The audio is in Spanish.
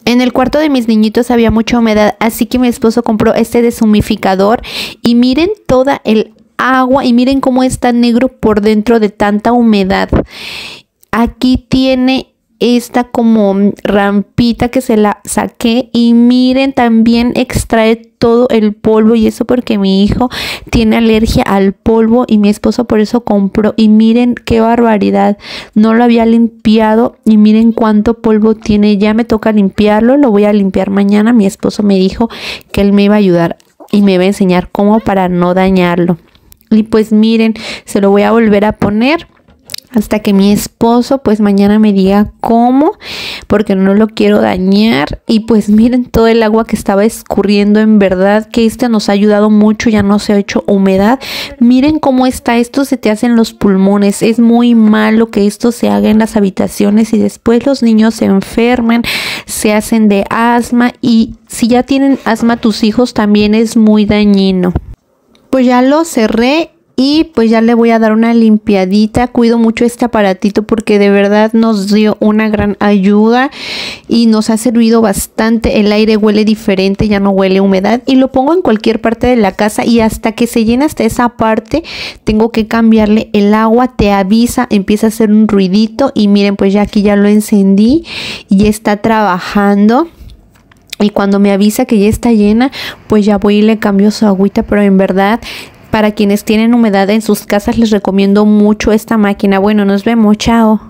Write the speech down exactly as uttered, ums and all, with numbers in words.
En el cuarto de mis niñitos había mucha humedad, así que mi esposo compró este deshumificador y miren toda el agua y miren cómo está negro por dentro de tanta humedad. Aquí tiene esta como rampita que se la saqué y miren, también extrae todo el polvo, y eso porque mi hijo tiene alergia al polvo y mi esposo por eso compró. Y miren qué barbaridad, no lo había limpiado y miren cuánto polvo tiene. Ya me toca limpiarlo, lo voy a limpiar mañana. Mi esposo me dijo que él me iba a ayudar y me iba a enseñar cómo para no dañarlo. Y pues miren, se lo voy a volver a poner hasta que mi esposo pues mañana me diga cómo, porque no lo quiero dañar. Y pues miren todo el agua que estaba escurriendo, en verdad que este nos ha ayudado mucho, ya no se ha hecho humedad. Miren cómo está, esto se te hacen los pulmones, es muy malo que esto se haga en las habitaciones y después los niños se enfermen, se hacen de asma, y si ya tienen asma tus hijos también es muy dañino. Pues ya lo cerré y pues ya le voy a dar una limpiadita. Cuido mucho este aparatito porque de verdad nos dio una gran ayuda y nos ha servido bastante. El aire huele diferente, ya no huele a humedad, y lo pongo en cualquier parte de la casa y hasta que se llena hasta esa parte tengo que cambiarle el agua. Te avisa, empieza a hacer un ruidito y miren, pues ya aquí ya lo encendí y ya está trabajando. Y cuando me avisa que ya está llena, pues ya voy y le cambio su agüita. Pero en verdad, para quienes tienen humedad en sus casas, les recomiendo mucho esta máquina. Bueno, nos vemos, chao.